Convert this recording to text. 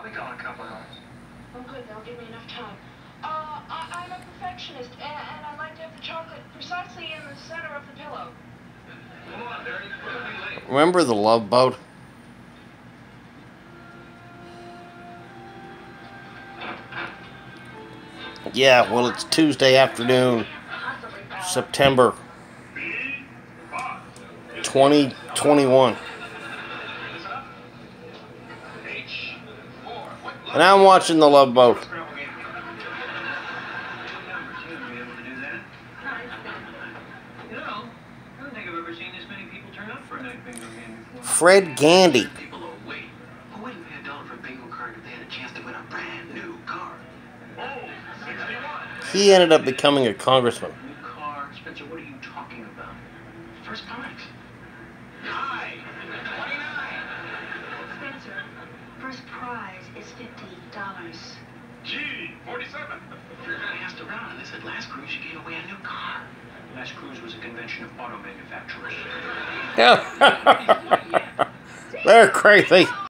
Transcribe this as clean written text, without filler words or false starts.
I'll be gone in a couple hours. Oh, good. That'll give me enough time. I'm a perfectionist, and I like to have the chocolate precisely in the center of the pillow. Come on, Derry. We're gonna be late. Remember the Love Boat? Yeah, well, it's Tuesday afternoon, September 2021. And I'm watching the Love Boat. Fred Gandy. People are waiting. Who wouldn't pay $1 for a bingo card if they had a chance to win a brand new car? Oh, 61. He ended up becoming a congressman. New car? Spencer, what are you talking about? First prize. High. 29. Spencer, first prize is $50. Gee, 47. I asked around, and they said last cruise you gave away a new car. Last cruise was a convention of auto manufacturers. They're crazy.